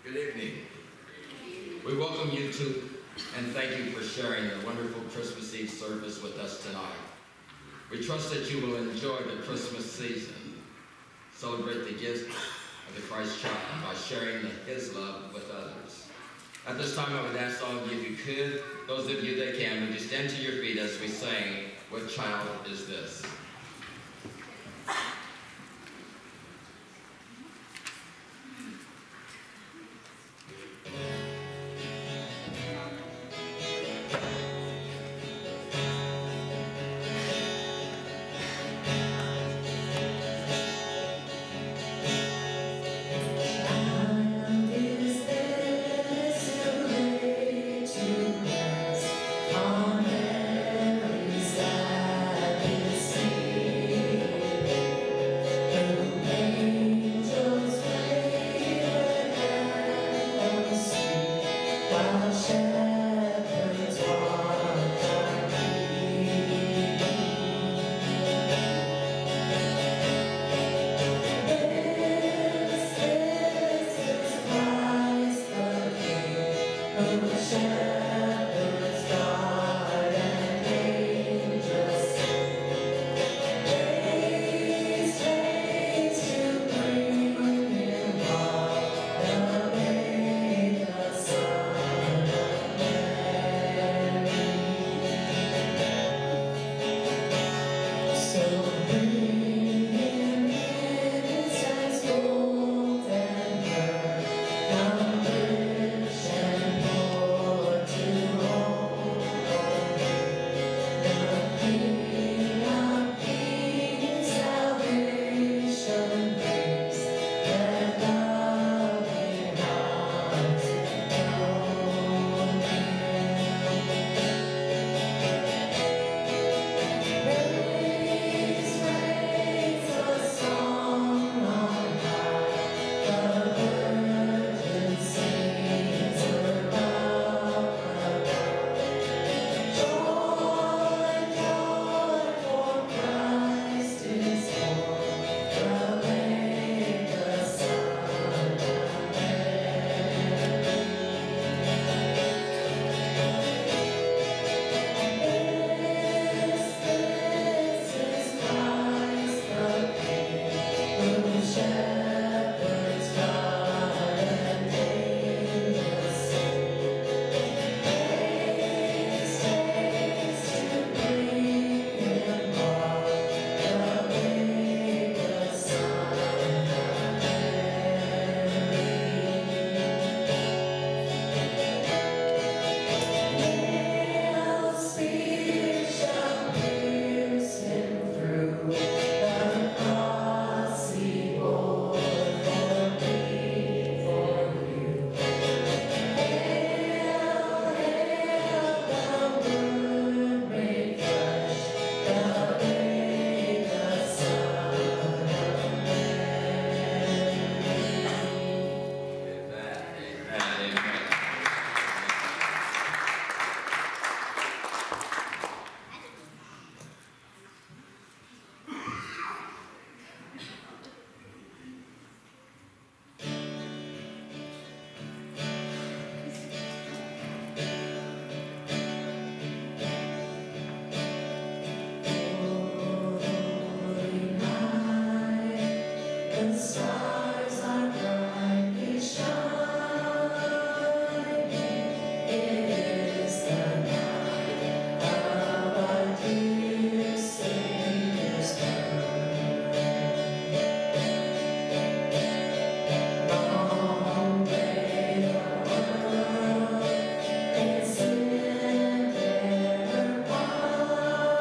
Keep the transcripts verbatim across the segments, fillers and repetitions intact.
Good evening. We welcome you to and thank you for sharing your wonderful Christmas Eve service with us tonight. We trust that you will enjoy the Christmas season, celebrate the gift of the Christ child by sharing his love with others. At this time, I would ask all of you, if you could, those of you that can, would you stand to your feet as we sing, "What Child Is This?"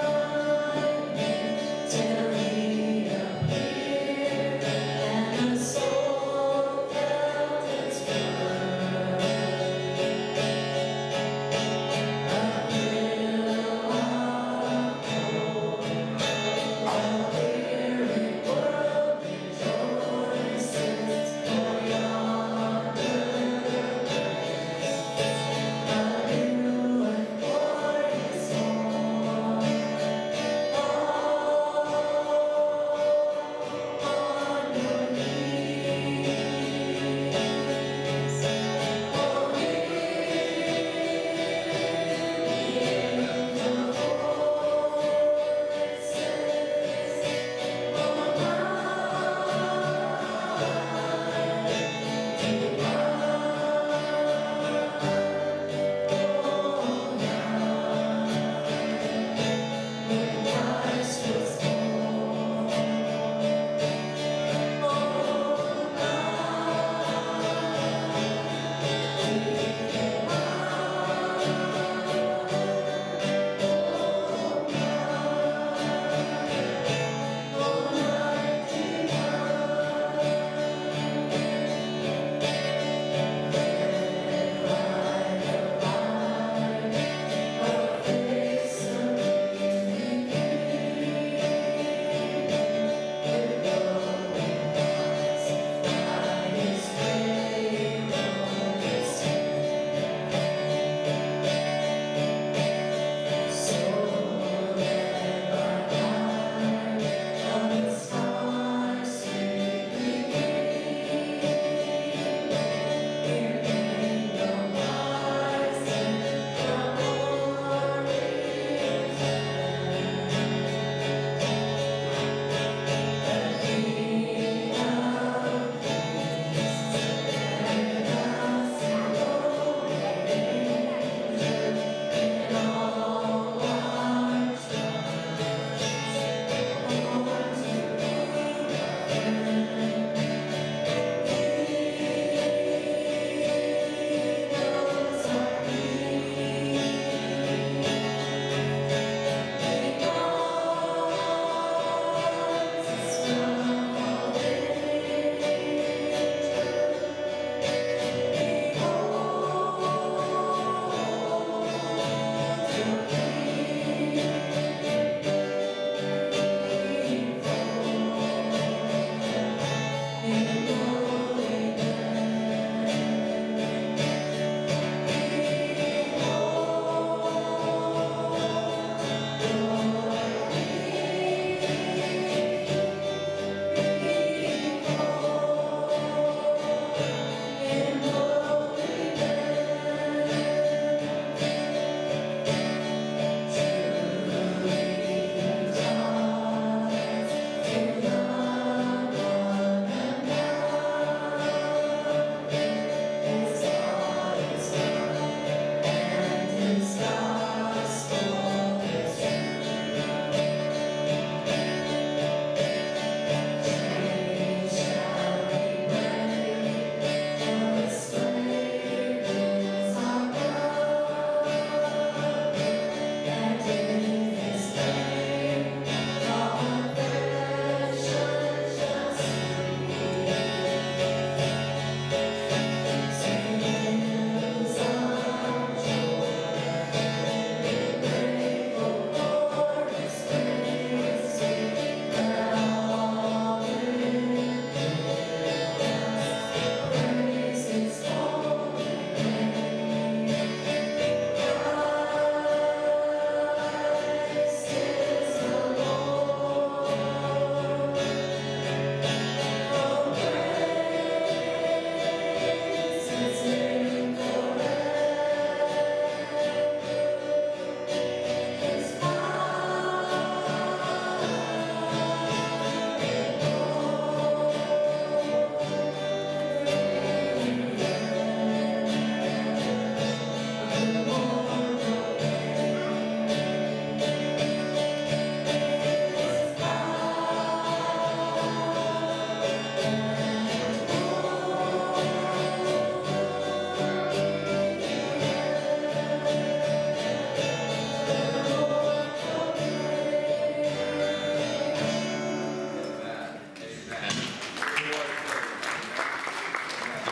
Tell me a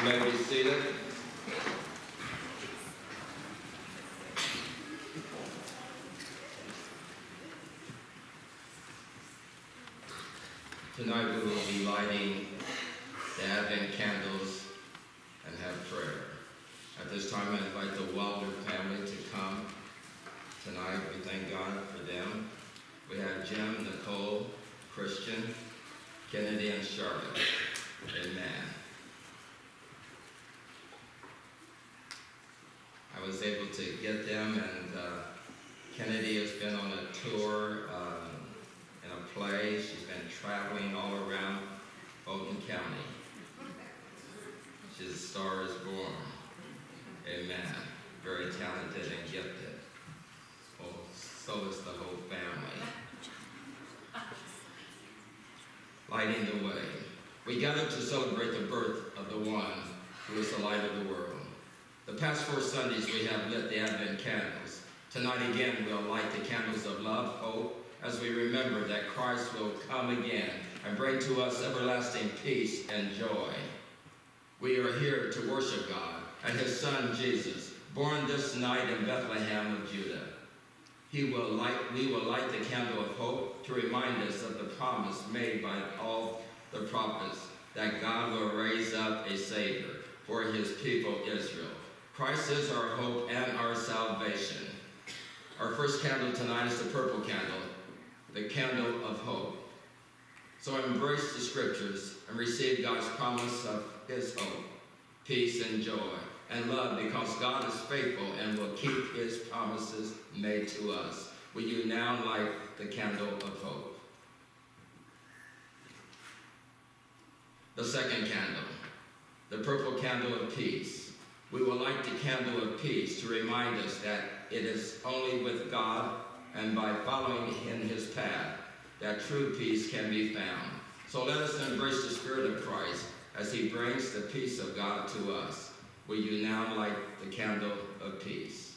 may be seated. Tonight we will be lighting the Advent candles and have prayer. At this time, I invite the Wilder family to come. Tonight, we thank God for them. We have Jim, Nicole, Christian, Kennedy, and Charlotte. Amen. I was able to get them, and uh, Kennedy has been on a tour um, in a play. She's been traveling all around Fulton County. She's a Star is Born. Amen. Very talented and gifted. Oh, so is the whole family. Lighting the way. We gather to celebrate the birth of the one who is the light of the world. The past four Sundays we have lit the Advent candles. Tonight again we'll light the candles of love, hope, as we remember that Christ will come again and bring to us everlasting peace and joy. We are here to worship God and his son Jesus, born this night in Bethlehem of Judah. He will light, we will light the candle of hope to remind us of the promise made by all the prophets that God will raise up a Savior for his people Israel. Christ is our hope and our salvation. Our first candle tonight is the purple candle, the candle of hope. So embrace the scriptures and receive God's promise of his hope, peace and joy, and love, because God is faithful and will keep his promises made to us. Will you now light the candle of hope? The second candle, the purple candle of peace. We will light the candle of peace to remind us that it is only with God and by following in his path that true peace can be found. So let us embrace the Spirit of Christ as he brings the peace of God to us. Will you now light the candle of peace?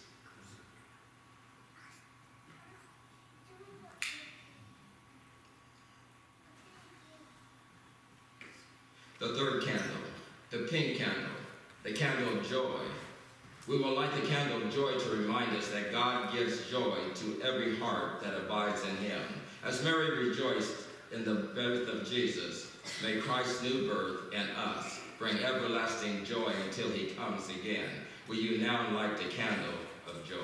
The third candle, the pink candle, the candle of joy. We will light the candle of joy to remind us that God gives joy to every heart that abides in him. As Mary rejoiced in the birth of Jesus, may Christ's new birth in us bring everlasting joy until he comes again. Will you now light the candle of joy?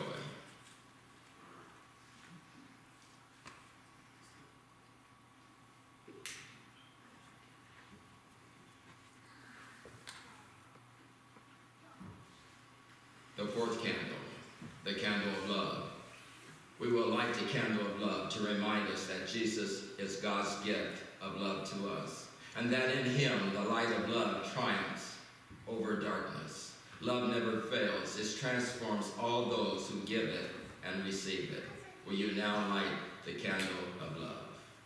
The fourth candle, the candle of love. We will light the candle of love to remind us that Jesus is God's gift of love to us, and that in him the light of love triumphs over darkness. Love never fails. It transforms all those who give it and receive it. Will you now light the candle of love?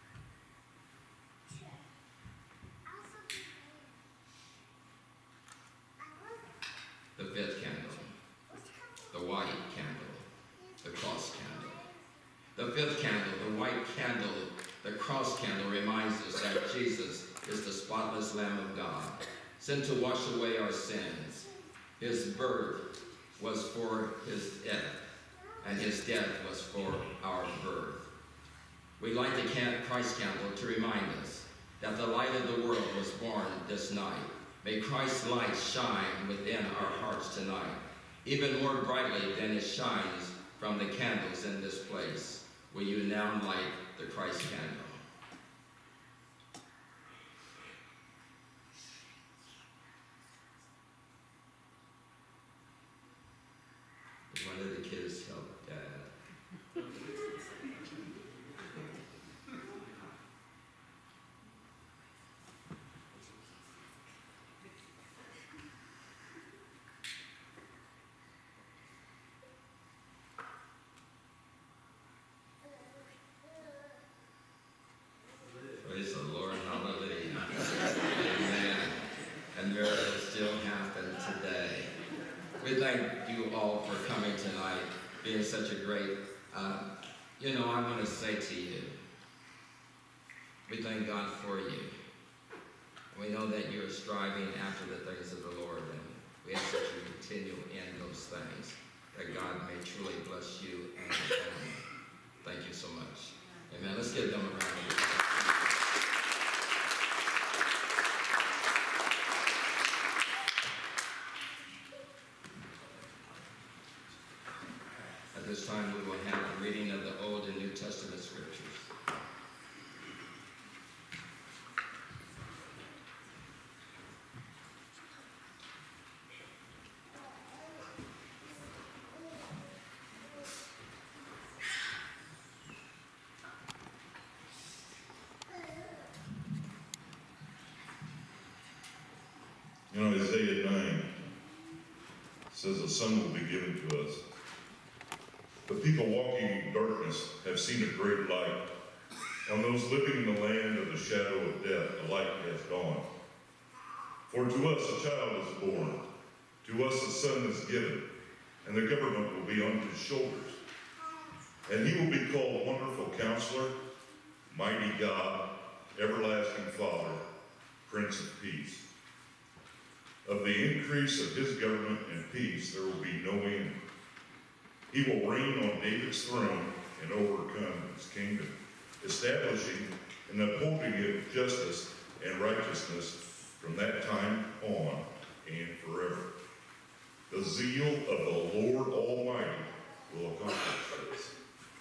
The fifth candle, the white candle, the cross candle. The fifth candle, the white candle, the cross candle, reminds us that Jesus is the spotless Lamb of God, sent to wash away our sins. His birth was for his death, and his death was for our birth. We light the Christ candle to remind us that the light of the world was born this night. May Christ's light shine within our hearts tonight, even more brightly than it shines from the candles in this place. Will you now light the Christ candle? One of the kids help Dad. Praise the Lord, hallelujah. Amen. And miracles still happen today. We thank you all for coming tonight, being such a great, uh, you know, I want to say to you, we thank God for you. We know that you're striving after the things of the Lord. We ask that you continue in those things, that God may truly bless you and your family. Thank you so much. Amen. Let's give them a round of applause. At this time, we will have the reading of the Old and New Testament scriptures. You know, Isaiah nine says, a son will be given to us. The people walking in darkness have seen a great light. On those living in the land of the shadow of death, the light has dawned. For to us a child is born, to us a son is given, and the government will be on his shoulders. And he will be called Wonderful Counselor, Mighty God, Everlasting Father, Prince of Peace. Of the increase of his government and peace there will be no end. He will reign on David's throne and overcome his kingdom, establishing and upholding it with justice and righteousness from that time on and forever. The zeal of the Lord Almighty will accomplish this.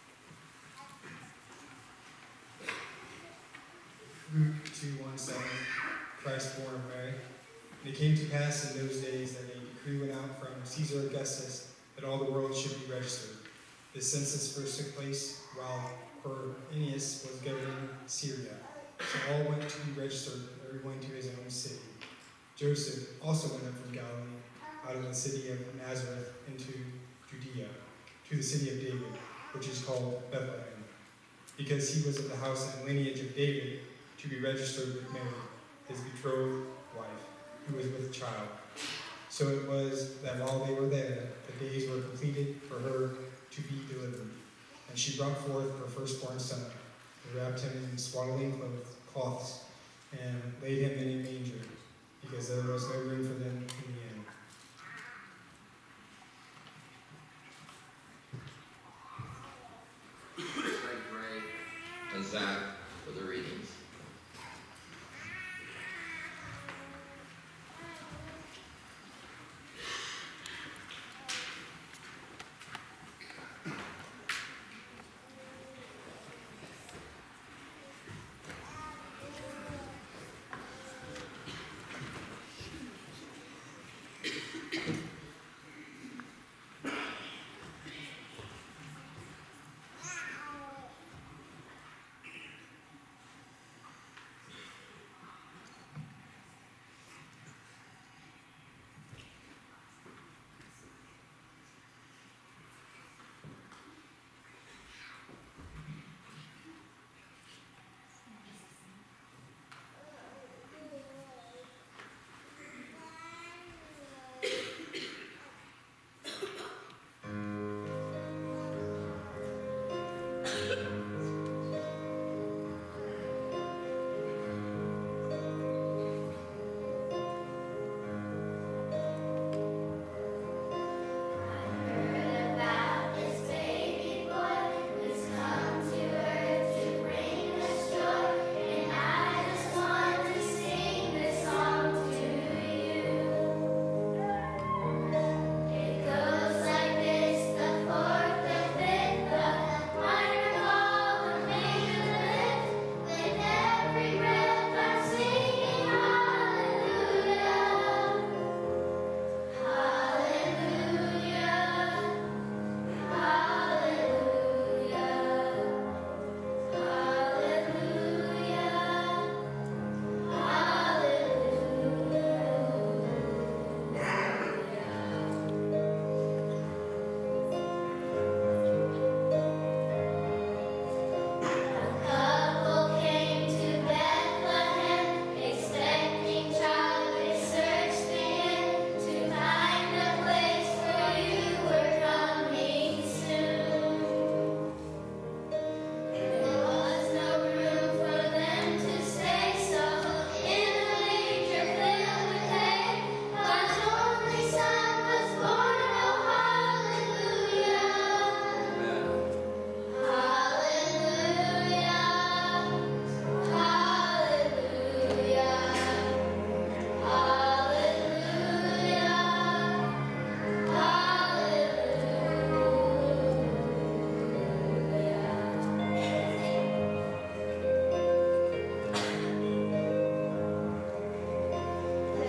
Luke two one seven, Christ born of Mary. And it came to pass in those days that a decree went out from Caesar Augustus that all the world should be registered. The census first took place while Quirinius was governing Syria. So all went to be registered, everyone to his own city. Joseph also went up from Galilee, out of the city of Nazareth into Judea, to the city of David, which is called Bethlehem, because he was of the house and lineage of David, to be registered with Mary, his betrothed wife, who was with child. So it was that while they were there, the days were completed for her to be delivered. And she brought forth her firstborn son, and wrapped him in swaddling cloths, and laid him in a manger, because there was no room for them in the inn. Thank Ray and Zach for the readings.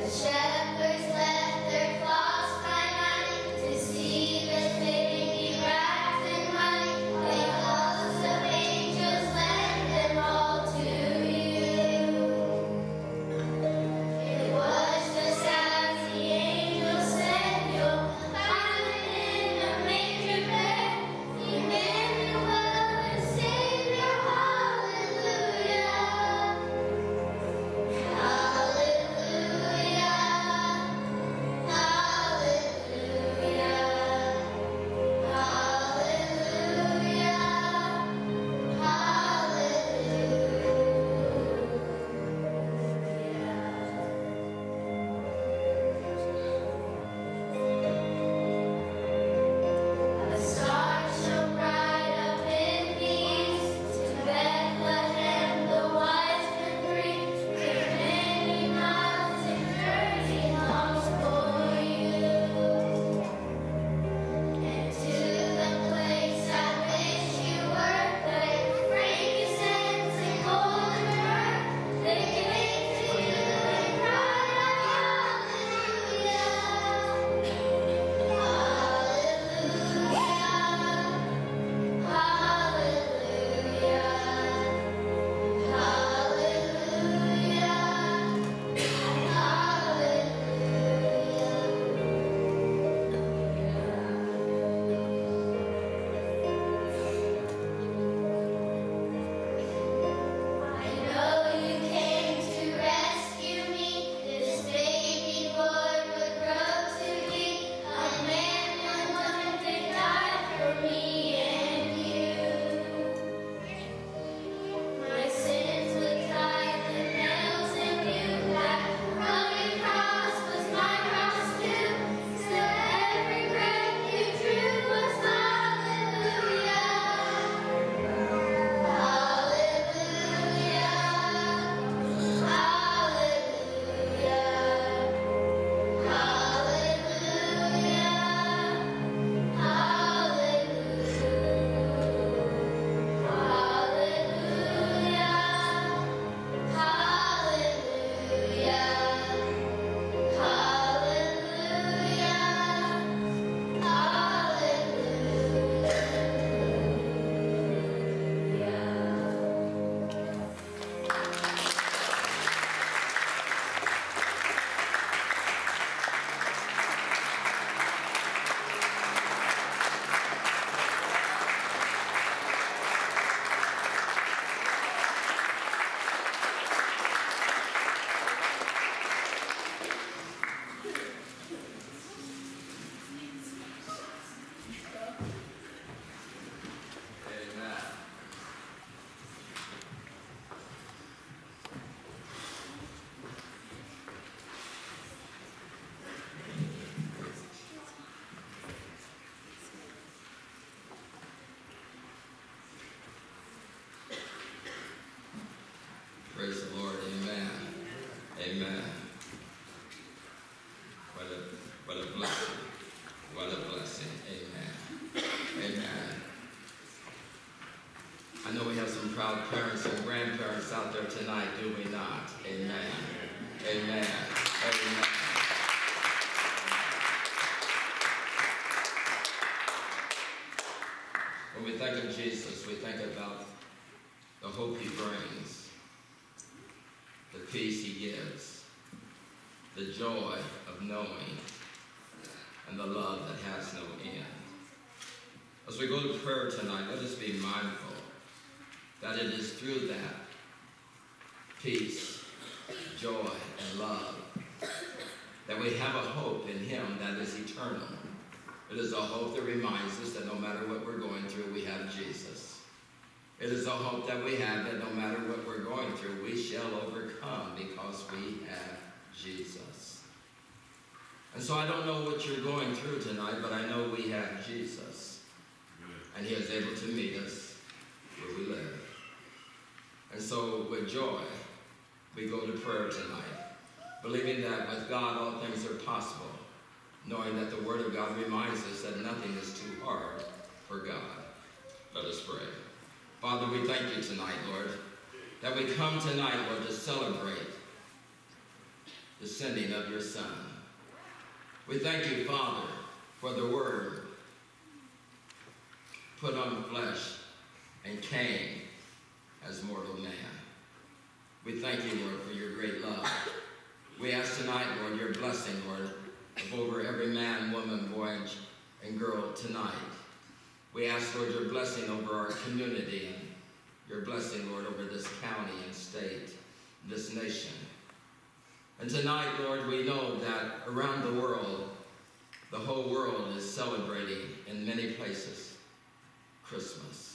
Praise the Lord. Amen. Amen. What a, what a blessing. What a blessing. Amen. Amen. I know we have some proud parents and grandparents out there tonight, do we not? Amen. Amen. Amen. When we think of Jesus, we think about the hope he brings, the peace he gives, the joy of knowing, and the love that has no end. As we go to prayer tonight, let us be mindful that it is through that peace, joy, and love that we have a hope in him that is eternal. It is a hope that reminds us that no matter what we're going through, we have Jesus. It is a hope that we have that no matter what we're going through, we shall overcome because we have Jesus. And so I don't know what you're going through tonight, but I know we have Jesus. And he is able to meet us where we live. And so with joy, we go to prayer tonight, believing that with God all things are possible, knowing that the Word of God reminds us that nothing is too hard for God. Let us pray. Father, we thank you tonight, Lord, that we come tonight, Lord, to celebrate the sending of your Son. We thank you, Father, for the Word put on flesh and came as mortal man. We thank you, Lord, for your great love. We ask tonight, Lord, your blessing, Lord, over every man, woman, boy, and girl tonight. We ask, Lord, your blessing over our community and your blessing, Lord, over this county and state, this nation. And tonight, Lord, we know that around the world, the whole world is celebrating in many places Christmas.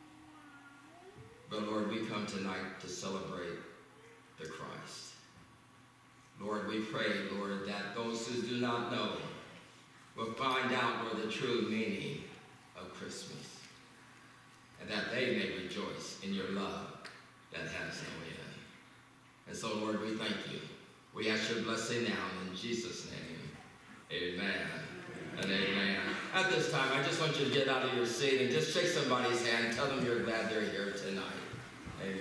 But Lord, we come tonight to celebrate the Christ. Lord, we pray, Lord, that those who do not know will find out, Lord, the true meaning of Christmas, and that they may rejoice in your love that has no end. And so, Lord, we thank you. We ask your blessing now in Jesus' name. Amen and amen. At this time, I just want you to get out of your seat and just shake somebody's hand. Tell them you're glad they're here tonight. Amen.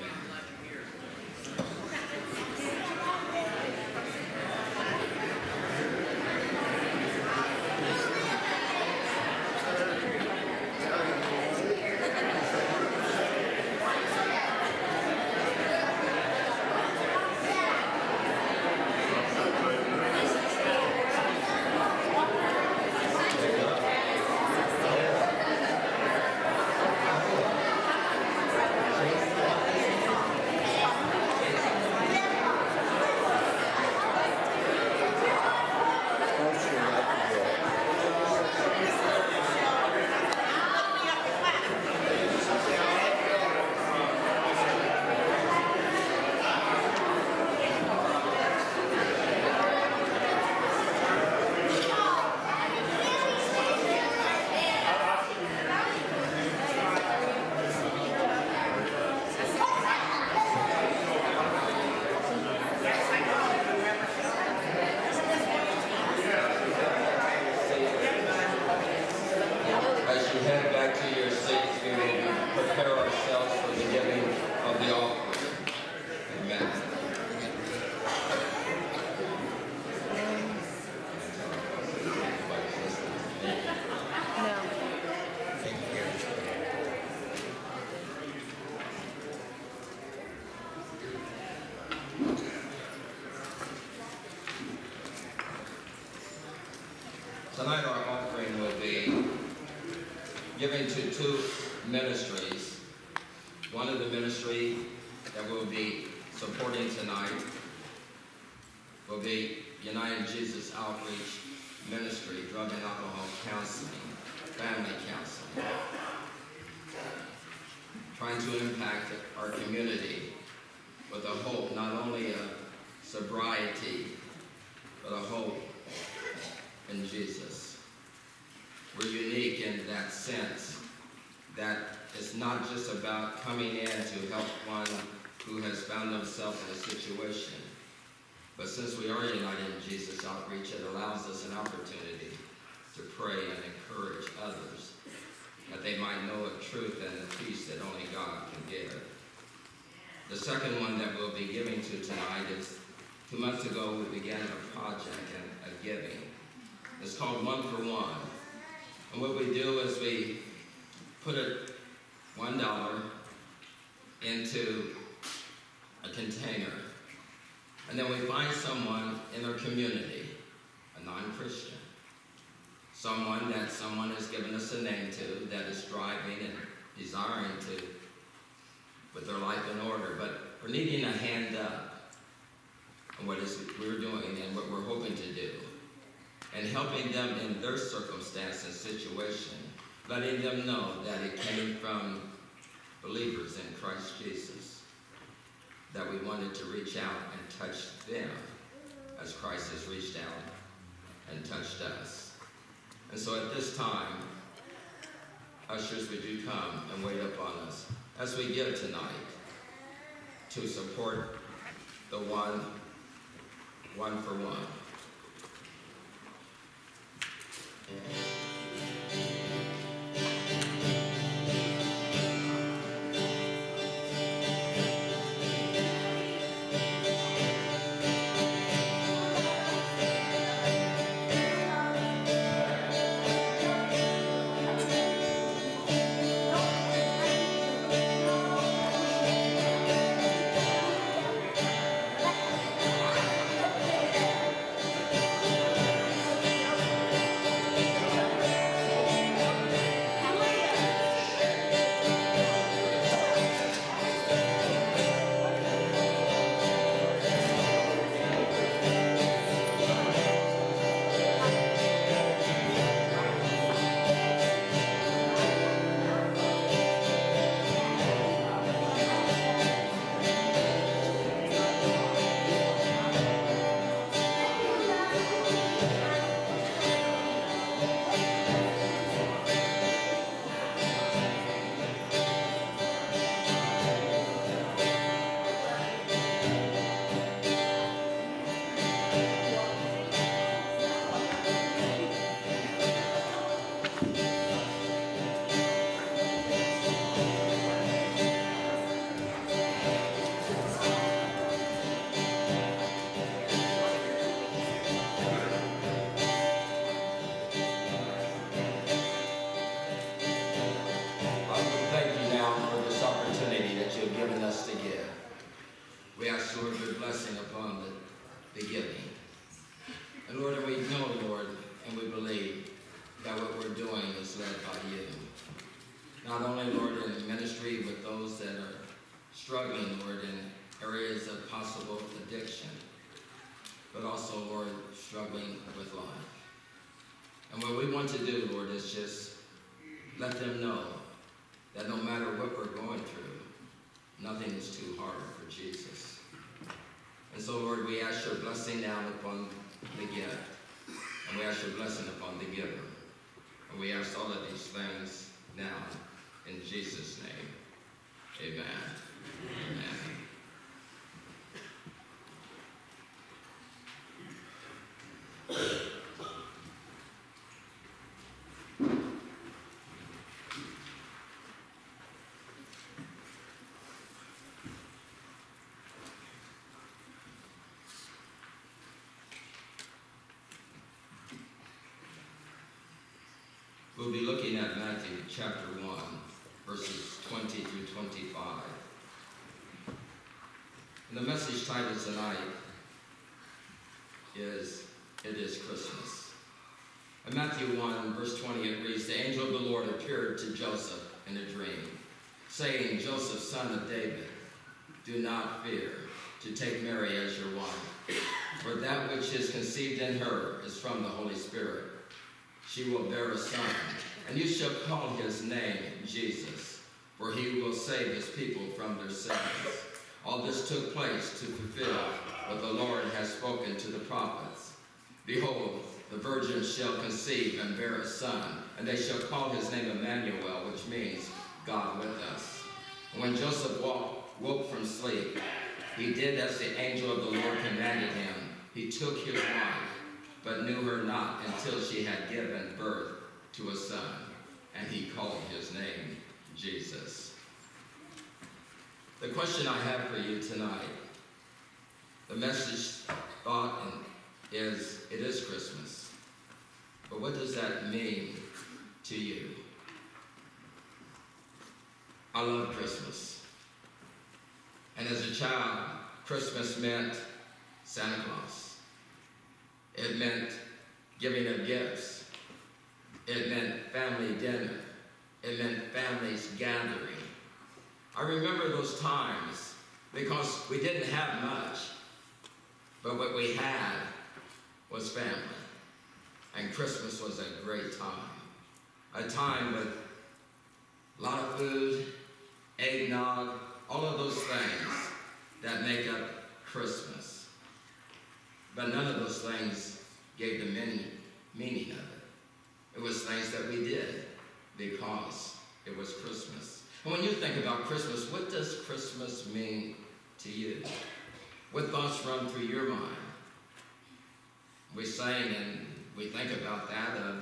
Tonight our offering will be given to two ministries. One of the ministry that we'll be supporting tonight will be United Jesus Outreach Ministry, Drug and Alcohol Counseling, Family Counseling, trying to impact our community with a hope not only of sobriety, but a hope in Jesus. We're unique in that sense that it's not just about coming in to help one who has found themselves in a situation, but since we are united in Jesus Outreach, it allows us an opportunity to pray and encourage others that they might know the truth and the peace that only God can give. The second one that we'll be giving to tonight is, two months ago we began a project and a giving. It's called One for One. And what we do is we put a one dollar into a container. And then we find someone in our community, a non-Christian, someone that someone has given us a name to that is striving and desiring to put their life in order, but we're needing a hand up on what is we're doing and what we're hoping to do, and helping them in their circumstance and situation, letting them know that it came from believers in Christ Jesus, that we wanted to reach out and touch them as Christ has reached out and touched us. And so at this time, ushers, would you come and wait upon us as we give tonight to support the one, one for one. Thank the giving. And Lord, and we know, Lord, and we believe that what we're doing is led by you. Not only, Lord, in ministry with those that are struggling, Lord, in areas of possible addiction, but also, Lord, struggling with life. And what we want to do, Lord, is just let them know that no matter what we're going through, nothing is too hard for Jesus. And so, Lord, we ask your blessing down upon the gift, and we ask your blessing upon the giver. And we ask all of these things now in Jesus' name. Amen. Amen. We'll be looking at Matthew chapter one, verses twenty through twenty-five. And the message title tonight is, It is Christmas. In Matthew one, verse twenty, it reads, The angel of the Lord appeared to Joseph in a dream, saying, Joseph, son of David, do not fear to take Mary as your wife, for that which is conceived in her is from the Holy Spirit. She will bear a son, and you shall call his name Jesus, for he will save his people from their sins. All this took place to fulfill what the Lord has spoken to the prophets. Behold, the virgin shall conceive and bear a son, and they shall call his name Emmanuel, which means God with us. And when Joseph woke, woke from sleep, he did as the angel of the Lord commanded him. He took his wife, but knew her not until she had given birth to a son, and he called his name Jesus. The question I have for you tonight, the message thought is, it is Christmas, but what does that mean to you? I love Christmas. And as a child, Christmas meant Santa Claus. It meant giving of gifts. It meant family dinner. It meant families gathering. I remember those times because we didn't have much, but what we had was family. And Christmas was a great time. A time with a lot of food, eggnog, all of those things that make up Christmas. But none of those things gave the meaning, meaning of it. It was things that we did because it was Christmas. And when you think about Christmas, what does Christmas mean to you? What thoughts run through your mind? We sang and we think about that of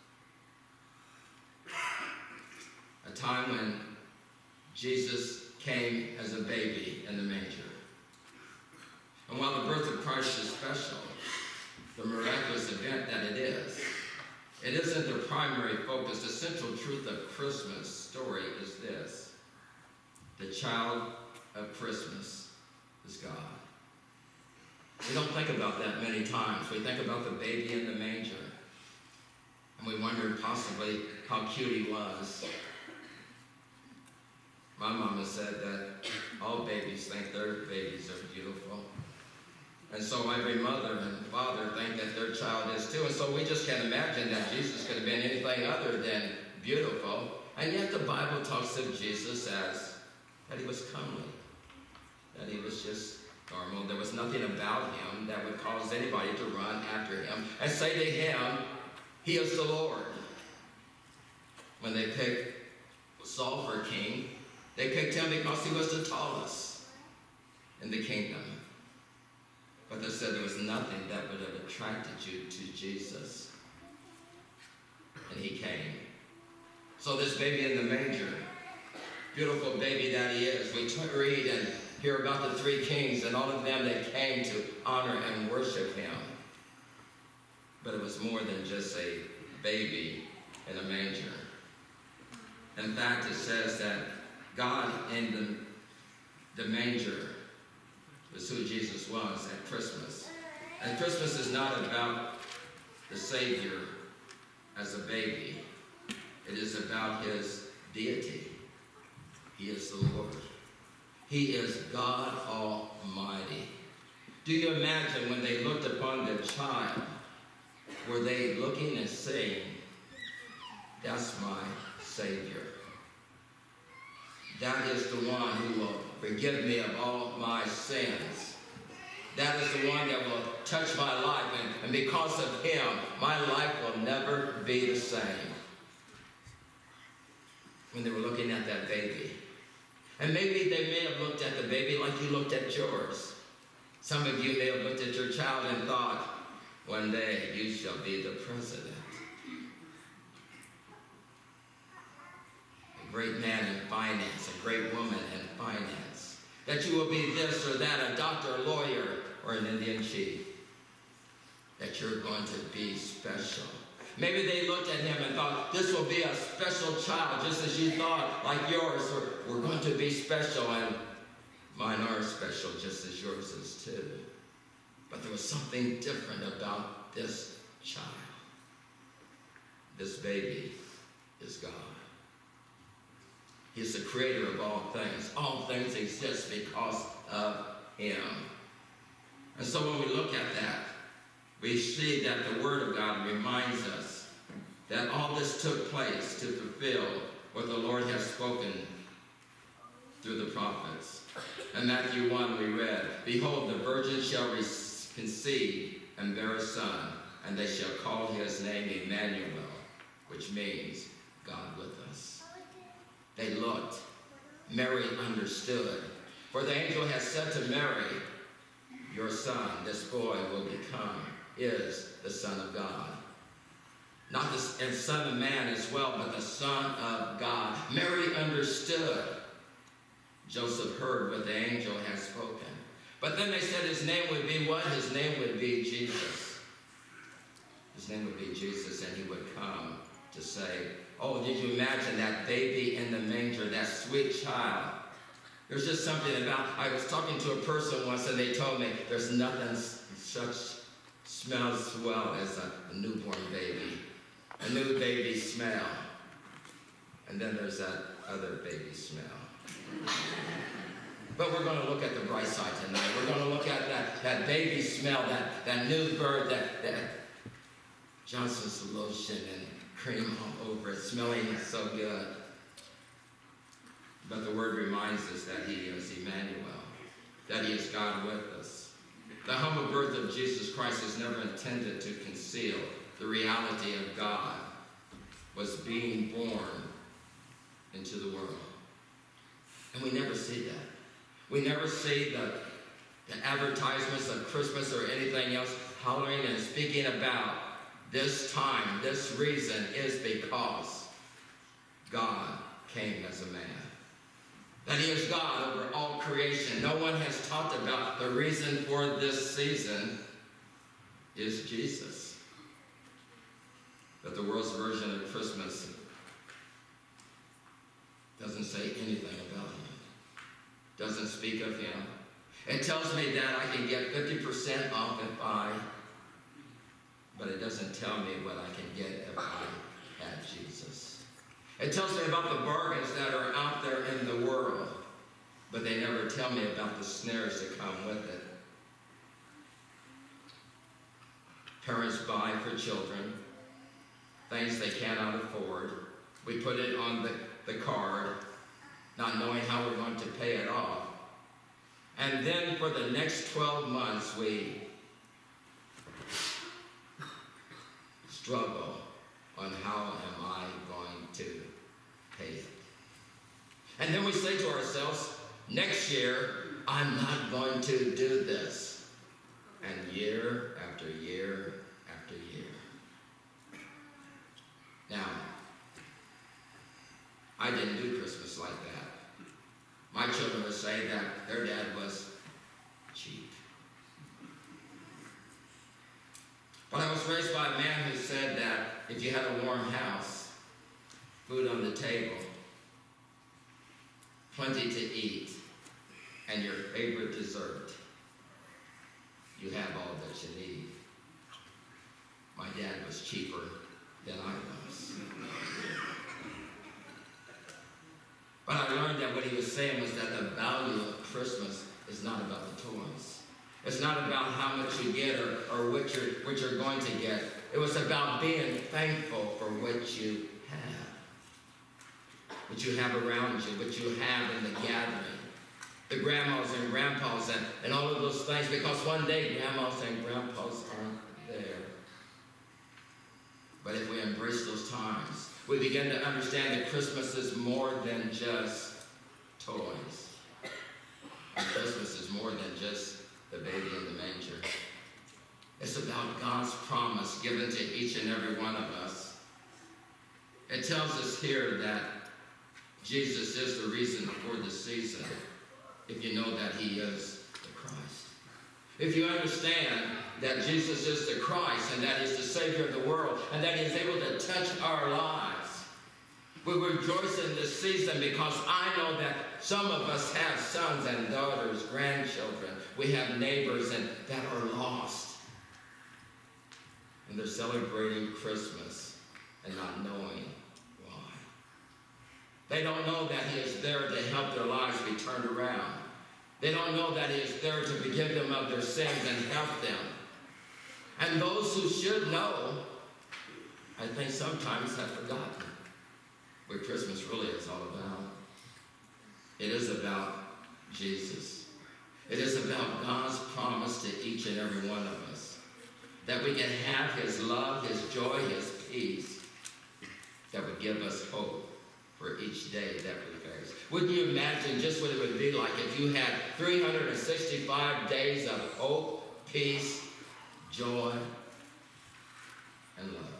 a time when Jesus came as a baby in the manger. And while the birth of Christ is special, the miraculous event that it is, it isn't the primary focus. The central truth of Christmas story is this: the child of Christmas is God. We don't think about that many times. We think about the baby in the manger, and we wonder possibly how cute he was. My mama said that all babies think their babies are beautiful. And so every mother and father think that their child is too. And so we just can't imagine that Jesus could have been anything other than beautiful. And yet the Bible talks of Jesus as that he was comely, that he was just normal. There was nothing about him that would cause anybody to run after him and say to him, he is the Lord. When they picked Saul for king, they picked him because he was the tallest in the kingdom. But they said there was nothing that would have attracted you to Jesus. And he came. So this baby in the manger, beautiful baby that he is, we read and hear about the three kings and all of them that came to honor and worship him. But it was more than just a baby in a manger. In fact, it says that God in the, the manger was who Jesus was at Christmas. And Christmas is not about the Savior as a baby. It is about his deity. He is the Lord. He is God Almighty. Do you imagine when they looked upon the child, were they looking and saying, that's my Savior. That is the one who will forgive me of all my sins. That is the one that will touch my life, and, and because of him, my life will never be the same. When they were looking at that baby. And maybe they may have looked at the baby like you looked at yours. Some of you may have looked at your child and thought, one day you shall be the president. A great man in finance, a great woman in finance. That you will be this or that, a doctor, a lawyer, or an Indian chief. That you're going to be special. Maybe they looked at him and thought, this will be a special child, just as you thought, like yours, or we're going to be special, and mine are special, just as yours is too. But there was something different about this child. This baby is God. He's the creator of all things. All things exist because of him. And so when we look at that, we see that the Word of God reminds us that all this took place to fulfill what the Lord has spoken through the prophets. In Matthew one we read, behold, the virgin shall conceive and bear a son, and they shall call his name Emmanuel, which means God with us. They looked. Mary understood. For the angel has said to Mary, your son, this boy, will become is the Son of God. Not the and Son of Man as well, but the Son of God. Mary understood. Joseph heard what the angel had spoken. But then they said his name would be what? His name would be Jesus. His name would be Jesus, and he would come to say, oh, did you imagine that baby in the manger, that sweet child? There's just something about, I was talking to a person once, and they told me there's nothing such smells well as a, a newborn baby. A new baby smell. And then there's that other baby smell. But we're going to look at the bright side tonight. We're going to look at that, that baby smell, that, that new bird, that, that Johnson's lotion and cream all over it, smelling so good. But the Word reminds us that he is Emmanuel, that he is God with us. The humble birth of Jesus Christ is never intended to conceal the reality of God was being born into the world. And we never see that. We never see the, the advertisements of Christmas or anything else hollering and speaking about this time, this reason is because God came as a man. That he is God over all creation. No one has talked about the reason for this season is Jesus. But the world's version of Christmas doesn't say anything about him. Doesn't speak of him. It tells me that I can get fifty percent off if I, but it doesn't tell me what I can get if I have Jesus. It tells me about the bargains that are out there in the world, but they never tell me about the snares that come with it. Parents buy for children things they cannot afford. We put it on the, the card, not knowing how we're going to pay it off. And then for the next twelve months, we struggle on how am I going to pay it. And then we say to ourselves, next year, I'm not going to do this. And year after year after year. Now, I didn't do Christmas like that. My children would say that their dad was cheap. But I was raised by a man who said that if you had a warm house, food on the table, plenty to eat, and your favorite dessert, you have all that you need. My dad was cheaper than I was. But I learned that what he was saying was that the value of Christmas is not about the toys. It's not about how much you get or, or what, you're, what you're going to get. It was about being thankful for what you have. What you have around you, what you have in the gathering. The grandmas and grandpas and, and all of those things, because one day grandmas and grandpas aren't there. But if we embrace those times, we begin to understand that Christmas is more than just toys. And Christmas is more than just the baby in the manger. It's about God's promise given to each and every one of us. It tells us here that Jesus is the reason for the season, if you know that he is the Christ. If you understand that Jesus is the Christ and that he's the Savior of the world and that he's able to touch our lives, we rejoice in this season because I know that some of us have sons and daughters, grandchildren. We have neighbors and, that are lost. And they're celebrating Christmas and not knowing why. They don't know that he is there to help their lives be turned around. They don't know that he is there to forgive them of their sins and help them. And those who should know, I think sometimes have forgotten what Christmas really is all about. It is about Jesus. It is about God's promise to each and every one of us. That we can have his love, his joy, his peace. That would give us hope for each day that we face. Wouldn't you imagine just what it would be like if you had three hundred sixty-five days of hope, peace, joy, and love?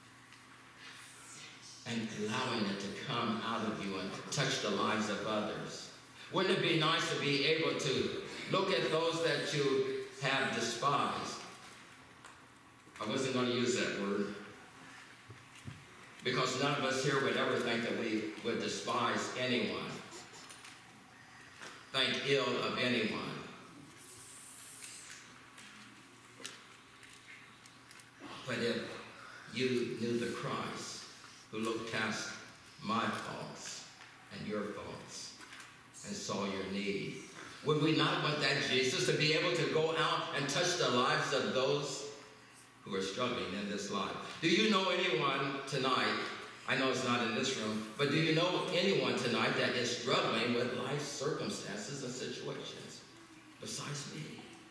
And allowing it to come out of you and touch the lives of others. Wouldn't it be nice to be able to look at those that you have despised? I wasn't going to use that word, because none of us here would ever think that we would despise anyone, think ill of anyone. But if you knew the Christ who looked past my faults and your faults and saw your need, would we not want that Jesus to be able to go out and touch the lives of those who are struggling in this life? Do you know anyone tonight, I know it's not in this room, but do you know anyone tonight that is struggling with life circumstances and situations besides me?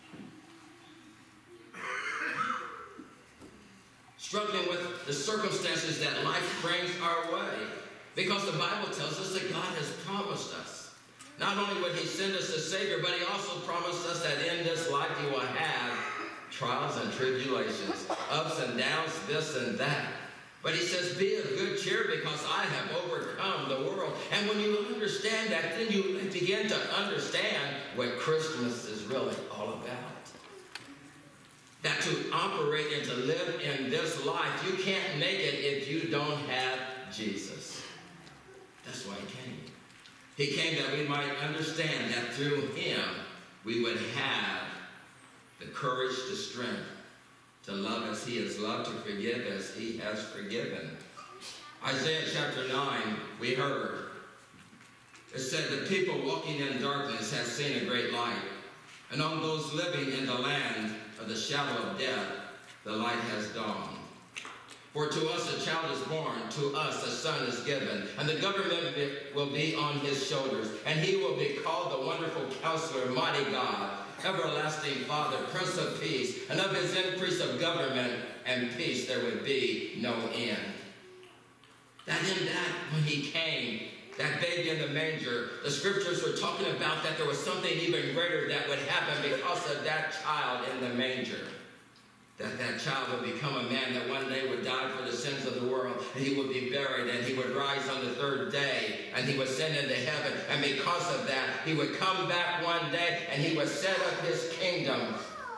Struggling with the circumstances that life brings our way. Because the Bible tells us that God has promised us. Not only would he send us a Savior, but he also promised us that in this life you will have trials and tribulations, ups and downs, this and that. But he says, be of good cheer because I have overcome the world. And when you understand that, then you begin to understand what Christmas is really all about. That to operate and to live in this life, you can't make it if you don't have Jesus. That's why he came. He came that we might understand that through him we would have the courage, the strength to love as he has loved, to forgive as he has forgiven. Isaiah chapter nine, we heard. It said, the people walking in darkness have seen a great light. And on those living in the land of the shadow of death, the light has dawned. For to us a child is born, to us a son is given, and the government will be on his shoulders, and he will be called the Wonderful Counselor, Mighty God, Everlasting Father, Prince of Peace, and of his increase of government and peace there would be no end. That in that, when he came, that baby in the manger, the scriptures were talking about that there was something even greater that would happen because of that child in the manger. That that child would become a man that one day would die for the sins of the world, and he would be buried, and he would rise on the third day, and he would ascend into heaven, and because of that, he would come back one day, and he would set up his kingdom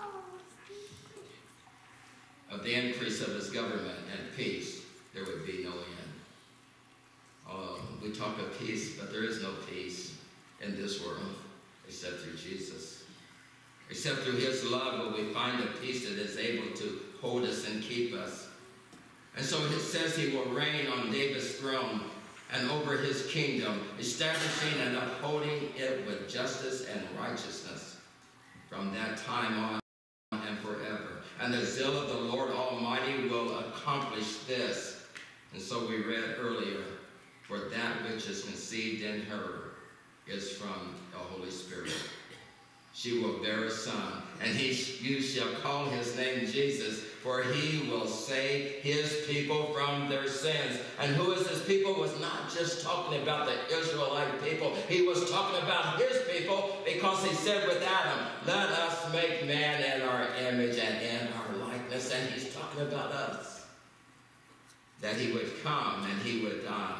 of the increase of his government and peace. There would be no end. Oh, we talk of peace, but there is no peace in this world except through Jesus. Except through his love will we find a peace that is able to hold us and keep us. And so it says he will reign on David's throne and over his kingdom, establishing and upholding it with justice and righteousness from that time on and forever. And the zeal of the Lord Almighty will accomplish this. And so we read earlier, for that which is conceived in her is from the Holy Spirit. She will bear a son, and he, you shall call his name Jesus, for he will save his people from their sins. And who is his people was not just talking about the Israelite people. He was talking about his people, because he said with Adam, let us make man in our image and in our likeness. And he's talking about us. That he would come and he would die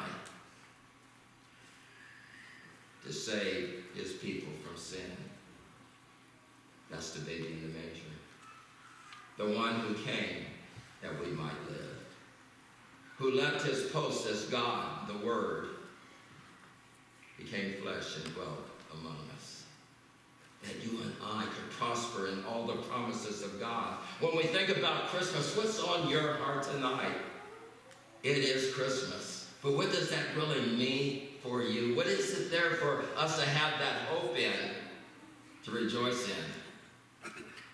to save his people from sin. That's the baby in the manger. The one who came that we might live. Who left his post as God, the Word, became flesh and dwelt among us. That you and I could prosper in all the promises of God. When we think about Christmas, what's on your heart tonight? It is Christmas. But what does that really mean for you? What is it there for us to have that hope in, to rejoice in?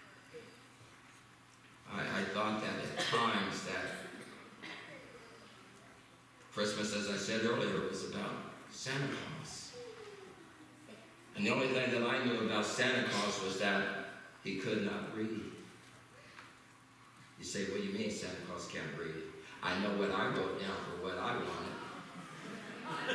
I, I thought that at times that Christmas, as I said earlier, was about Santa Claus. And the only thing that I knew about Santa Claus was that he could not read. You say, what do you mean Santa Claus can't read? I know what I wrote down for what I wanted.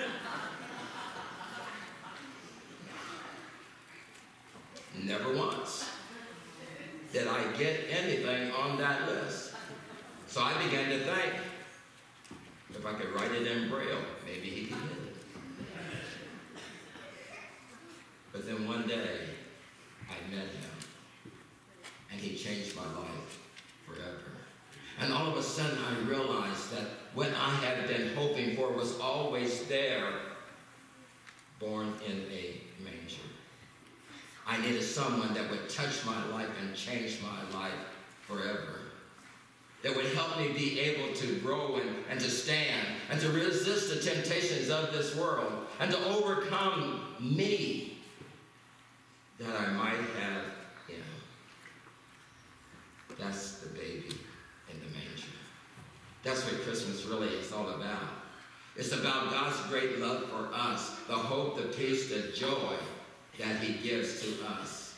Never once did I get anything on that list. So I began to think, if I could write it in Braille, maybe he could get it. But then one day, I met him, and he changed my life forever. And all of a sudden, I realized that what I had been hoping for was always there, born in a manger. I needed someone that would touch my life and change my life forever. That would help me be able to grow and, and to stand and to resist the temptations of this world and to overcome me, that I might have him. That's the baby in the manger. That's what Christmas really is all about. It's about God's great love for us, the hope, the peace, the joy that he gives to us.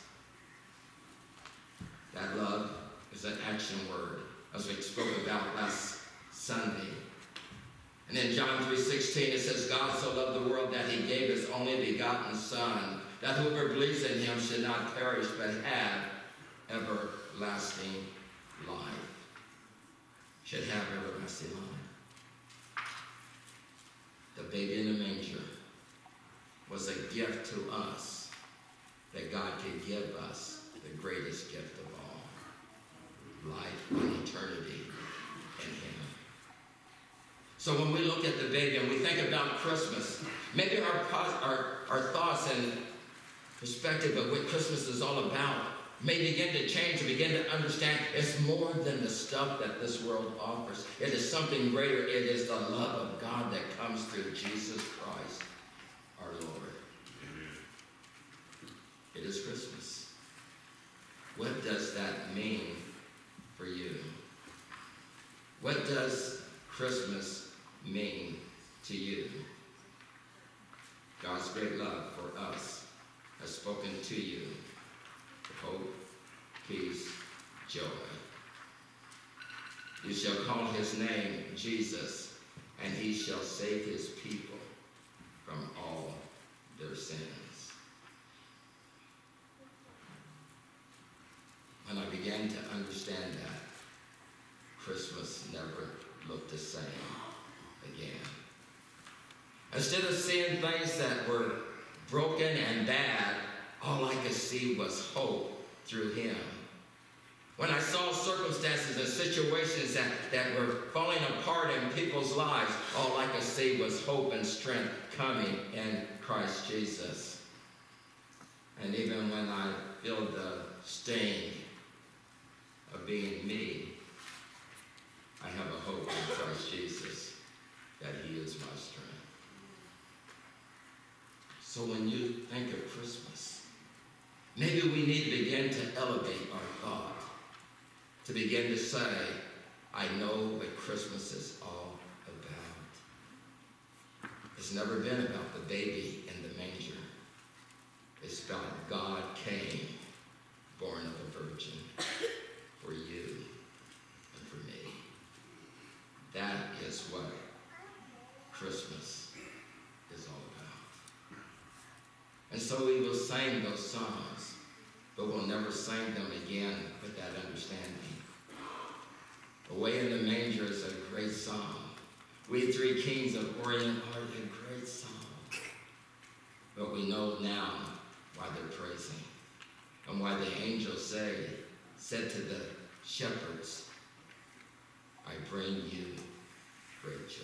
That love is an action word, as we spoke about last Sunday. And in John three sixteen, it says, God so loved the world that he gave his only begotten Son, that whoever believes in him should not perish, but have everlasting life. Should have everlasting life. The baby in the manger was a gift to us, that God could give us the greatest gift of all, life and eternity in him. So when we look at the baby and we think about Christmas, maybe our, our, our thoughts and perspective of what Christmas is all about may begin to change and begin to understand it's more than the stuff that this world offers. It is something greater. It is the love of God that comes through Jesus Christ, our Lord. It is Christmas. What does that mean for you? What does Christmas mean to you? God's great love for us has spoken to you. Hope, peace, joy. You shall call his name Jesus, and he shall save his people from all their sins. When I began to understand that, Christmas never looked the same again. Instead of seeing things that were broken and bad, all I could see was hope through him. When I saw circumstances and situations that, that were falling apart in people's lives, all I could see was hope and strength coming in Christ Jesus. And even when I feel the sting of being me, I have a hope in Christ Jesus that he is my strength. So when you think of Christmas, maybe we need to begin to elevate our thought, to begin to say, I know what Christmas is all about. It's never been about the baby in the manger. It's about God came, born of a virgin, for you and for me. That is what Christmas is all about. And so we will sing those songs, but we'll never sing them again with that understanding. Away in the Manger is a great song. We Three Kings of Orient are a great song. But we know now why they're praising and why the angels say, said to the shepherds, I bring you great joy.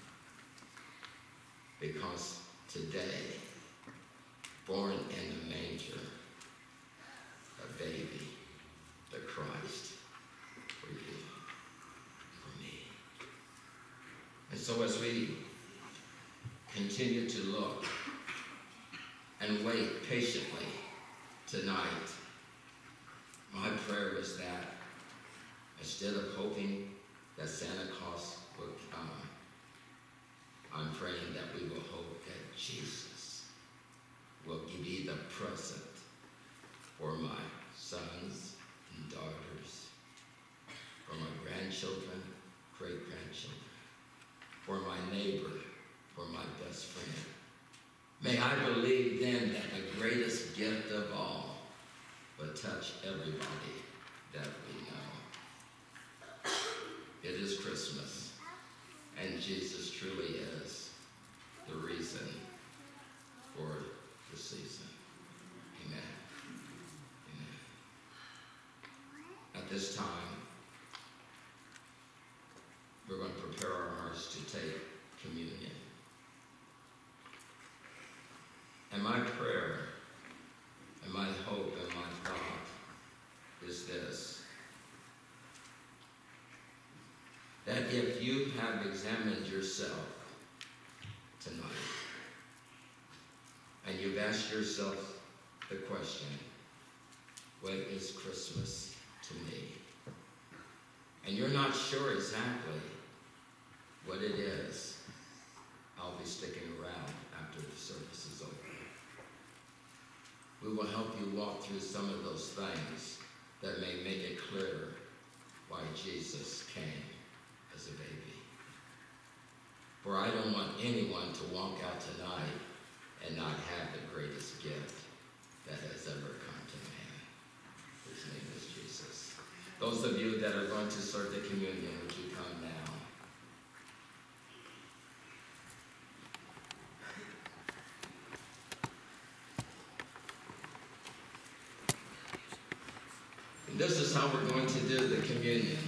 Because today, born in the manger, a baby, the Christ, for you, for me. And so as we continue to look and wait patiently tonight, my prayer is that instead of hoping that Santa Claus will come, I'm praying that we will hope that Jesus will be the present for my sons and daughters, for my grandchildren, great-grandchildren, for my neighbor, for my best friend. May I believe then that the greatest gift of all will touch everybody that we know. It is Christmas, and Jesus truly is the reason for the season. Amen. Amen. At this time, we're going to prepare our hearts to take communion. And my prayer and my hope and my thought is this: that if you have examined yourself tonight and you've asked yourself the question, what is Christmas to me? And you're not sure exactly what it is, I'll be sticking around after the service is over. We will help you walk through some of those things that may make it clearer why Jesus came as a baby. For I don't want anyone to walk out tonight and not have the greatest gift that has ever come to man. His name is Jesus. Those of you that are going to serve the communion, would you come now? And this is how we're going to do the communion.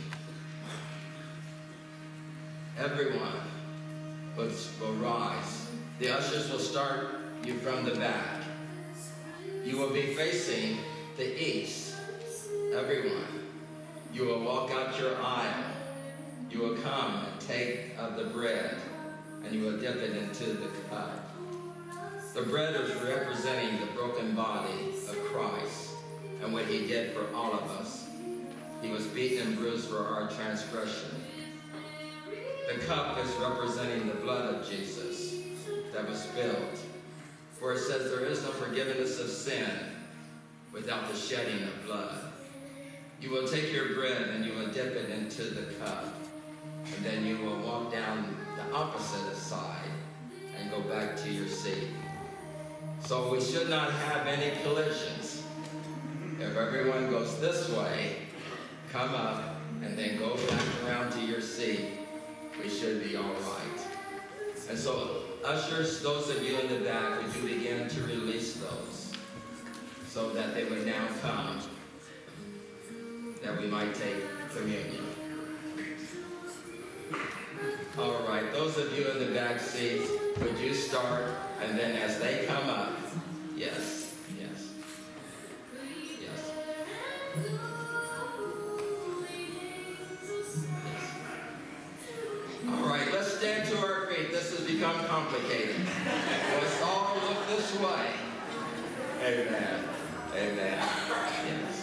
Everyone will, will rise. The ushers will start you from the back. You will be facing the east. Everyone. You will walk out your aisle. You will come and take of the bread, and you will dip it into the cup. The bread is representing the broken body of Christ and what he did for all of us. He was beaten and bruised for our transgression. The cup is representing the blood of Jesus that was spilled. For it says there is no forgiveness of sin without the shedding of blood. You will take your bread and you will dip it into the cup. And then you will walk down the opposite side and go back to your seat. So we should not have any collisions. If everyone goes this way, come up, and then go back around to your seat, we should be all right. And so, ushers, those of you in the back, would you begin to release those so that they would now come, that we might take communion. All right, those of you in the back seats, would you start, and then as they come up, yes, yes, yes. stand to our feet. This has become complicated. Let's all look this way. Amen. Amen. Yes.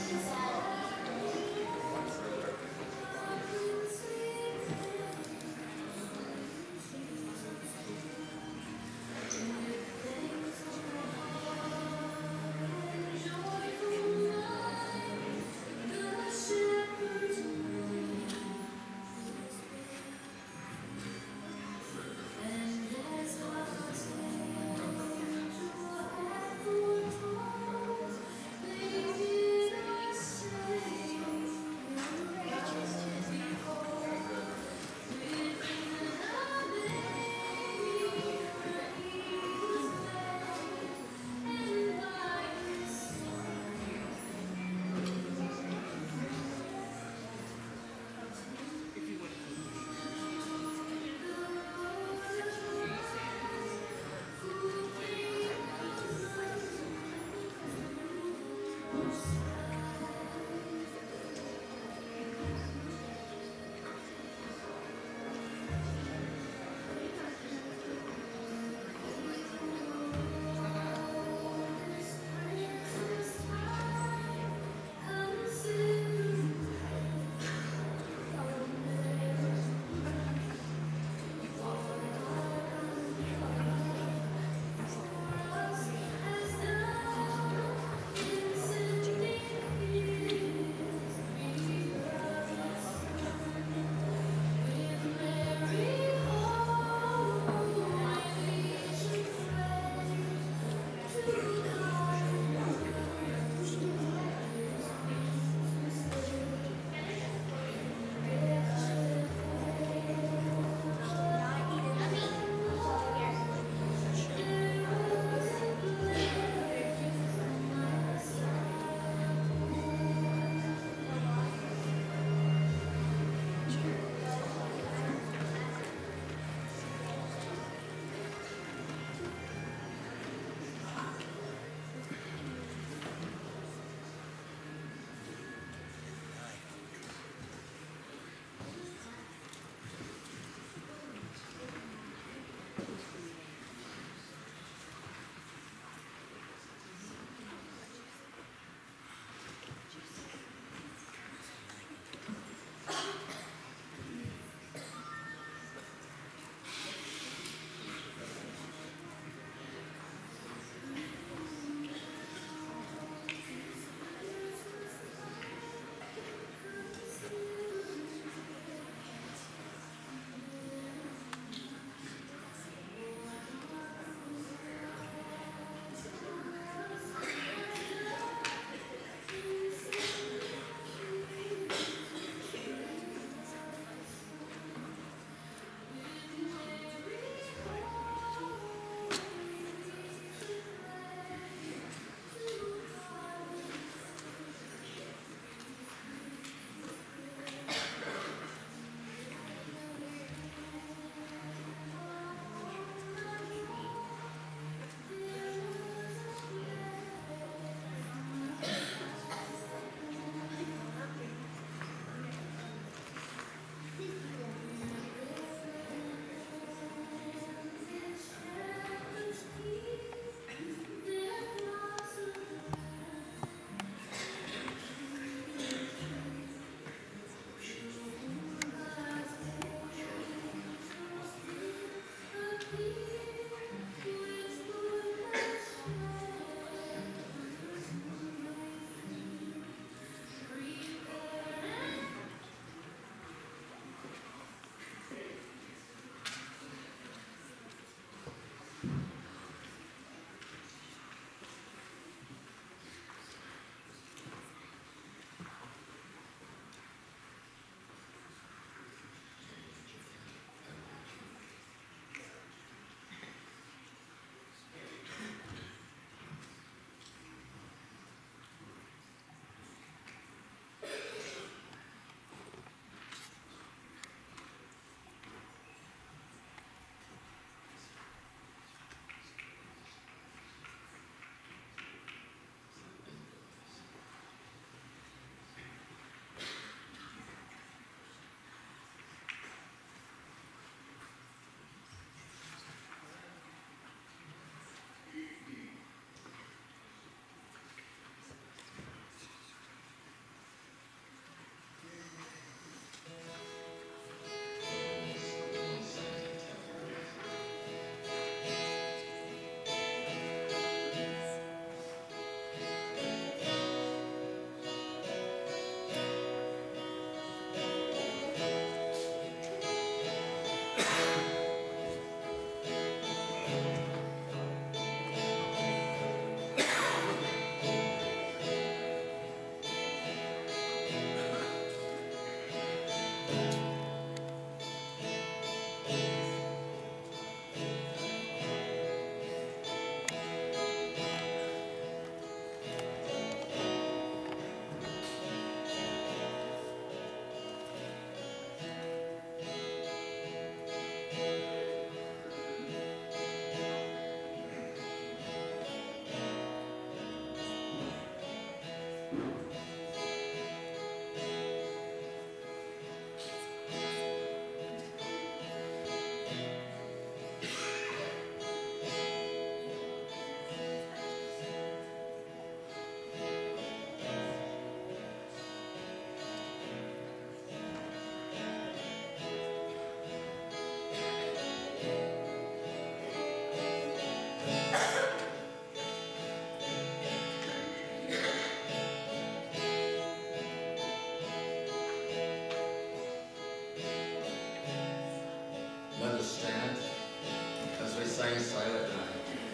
Let us stand as we sing Silent Night.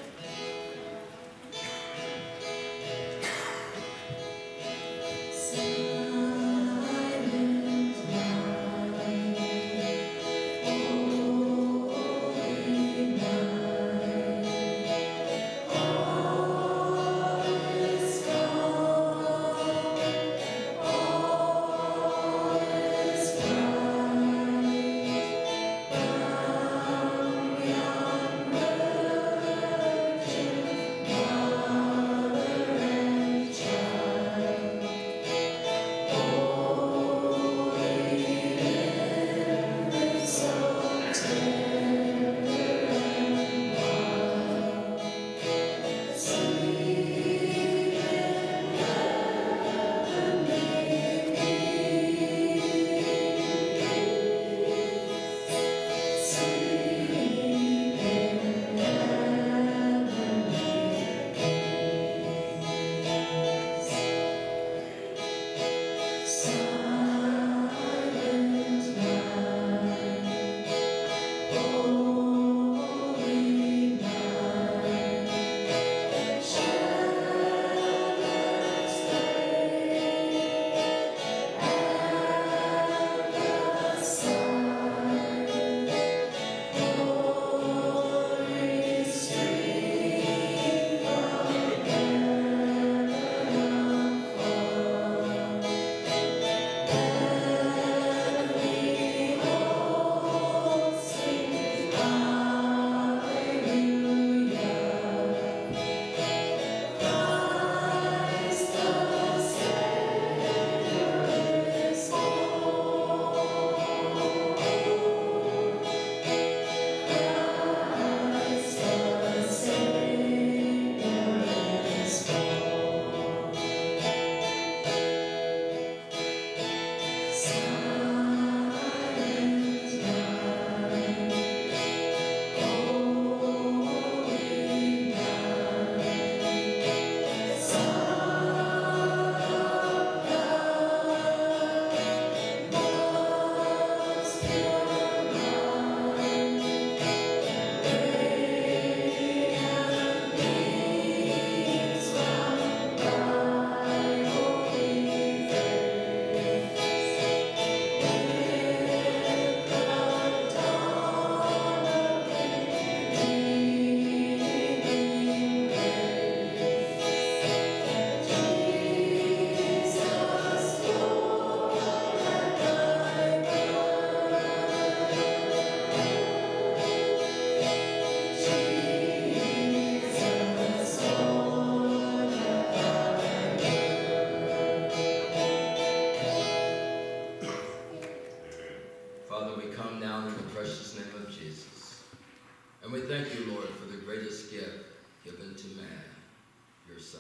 And we thank you, Lord, for the greatest gift given to man, your Son.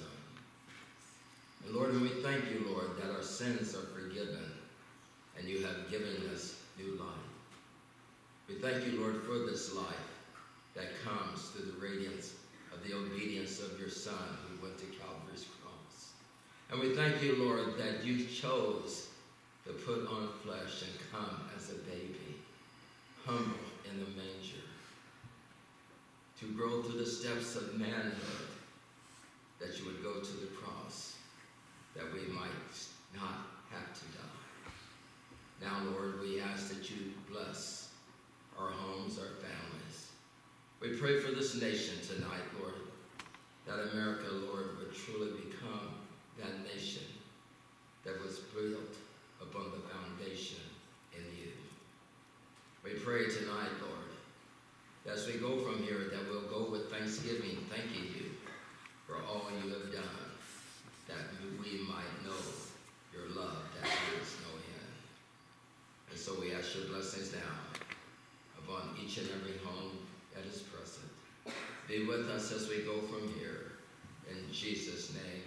And Lord, and we thank you, Lord, that our sins are forgiven and you have given us new life. We thank you, Lord, for this life that comes through the radiance of the obedience of your Son who went to Calvary's cross. And we thank you, Lord, that you chose to put on flesh and come as a baby, humble in steps of manhood, that you would go to the cross, that we might not have to die. Now, Lord, we ask that you bless our homes, our families. We pray for this nation tonight, Lord, that America, Lord, would truly become that nation that was built upon the foundation in you. We pray tonight, Lord, as we go from here, that we'll go with thanksgiving, thanking you for all you have done, that we might know your love that there is no end. And so we ask your blessings now upon each and every home that is present. Be with us as we go from here. In Jesus' name.